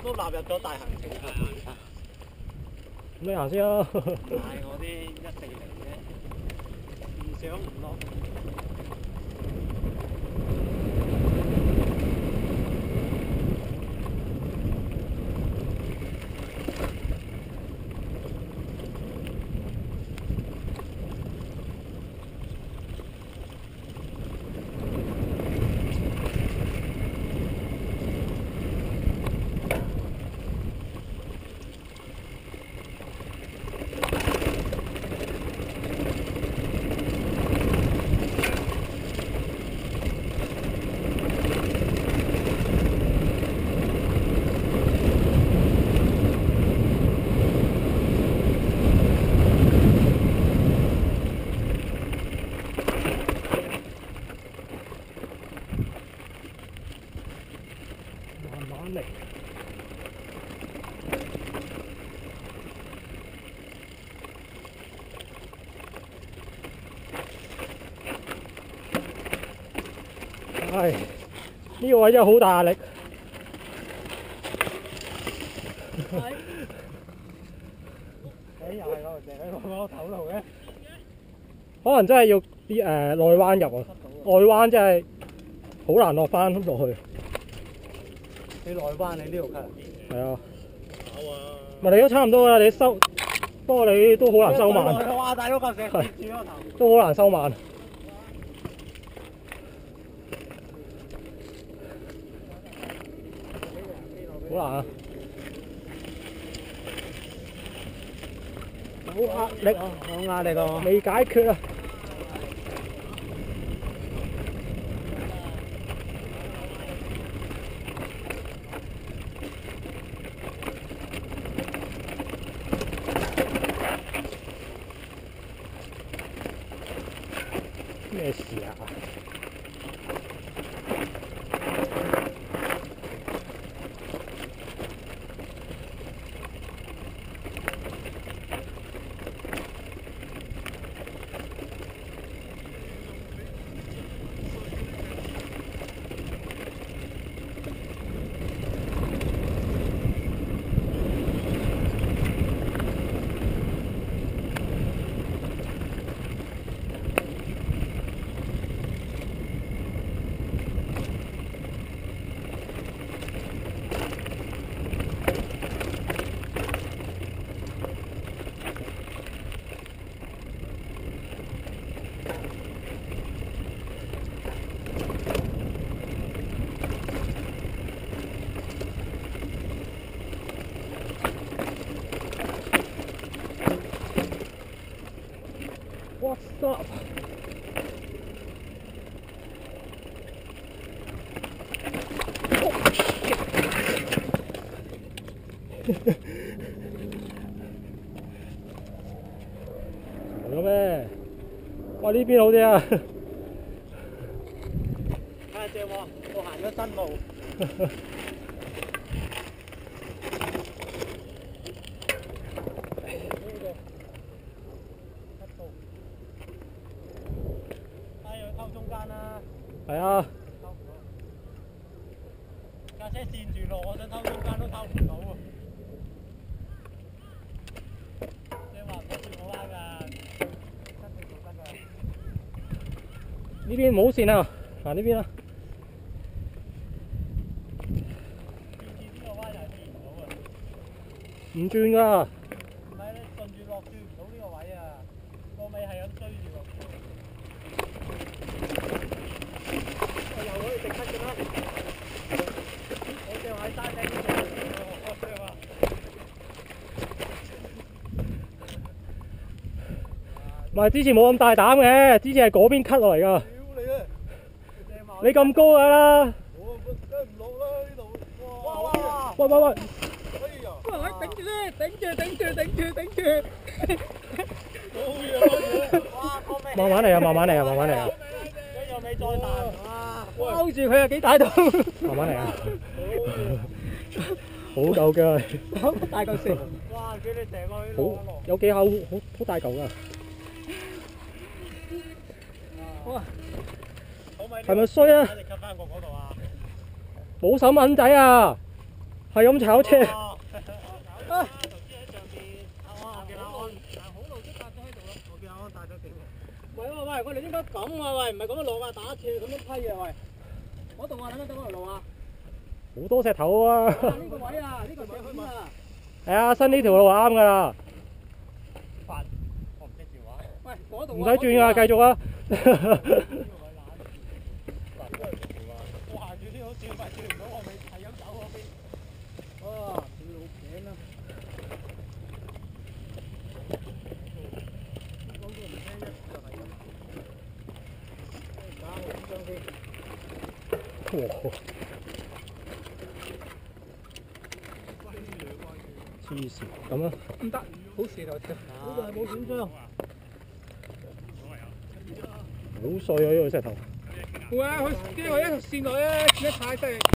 都納入咗大行程。 咁你行先啦。 係我啲140啫，唔上唔落。 係呢個位真係好大壓力。 又係咯，成喺個頭度嘅。 可能真係要啲內彎入啊，外彎真係好難落翻落去。 你內彎你呢度係啊。咪你都差唔多啦，你收，不過你都好難收慢。 哇！大佬嚿石跌住個頭。 都好難收慢。好難啊！好壓力， 好壓力啊！ 未解決啊！咩事啊？What's up？ 嚟咗咩？哇！呢邊好啲啊！ 睇下正喎，我行咗新路。 係啊！ 架車跣住路，我想偷中間都偷唔到喎。你話唔得轉我彎㗎，真係做得㗎。 呢邊冇線啊，行呢邊啊！ 轉呢個彎又係轉唔到啊！ 唔轉㗎。 唔係你順住落轉唔到呢個位啊，個尾係咁追住落。又可以直出嘅咩？我正喺山頂呢度，我正啊！ 唔係之前冇咁大膽嘅，之前係嗰邊cut落嚟㗎。 屌你啊！ 你咁高㗎啦！ 我梗係唔落啦呢度。哇哇！ 喂喂喂！ 哎呀！ 喂，頂住先，頂住！ 好嘢！哇！ 慢慢嚟啊，慢慢嚟啊，慢慢嚟啊！ 又未再彈啊！ 包住佢啊，幾大度！慢慢嚟啊！好夠嘅， 好大嚿石。 哇！叫你成個去好攞有技巧，好大嚿㗎。 哇！ 係咪衰啊？ 你吸翻過嗰度啊！ 冇手蚊仔啊！ 係咁炒車。 啊！投資喺上邊，我見阿安，好路都搭咗喺度啦。我見阿安帶咗幾個。 喂，我哋應該咁啊，喂，唔係咁樣落啊，打斜咁樣批啊，喂。嗰度啊，睇唔睇到嗰條路啊？ 好多石頭啊！ 呢個位啊，呢個位啊。 係啊，新呢條路啱㗎啦， 我唔識電話。 喂，嗰度唔使轉啊，繼續啊！ 我行住先好轉，快轉唔到我咪係咁走嗰邊。 哦，條路頸啊！講句唔聽啫，就係咁。打我緊張先。 哇！黐線咁啊！ 唔得，好斜頭條。好在冇損傷。 好碎啊！呢個石頭。 會啊，佢呢個一條線落咧，轉得太犀利。